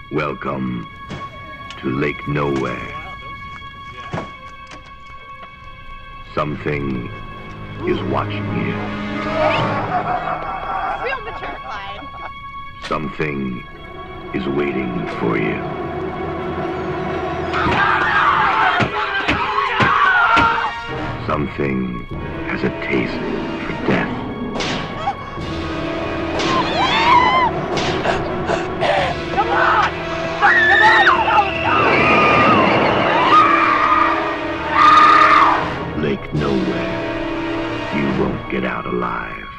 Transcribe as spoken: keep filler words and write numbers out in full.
Welcome to Lake Nowhere. Something is watching you. Real mature Clyde. Something is waiting for you. Something has a taste for death. Come on! Come on! Lake Nowhere. You won't get out alive.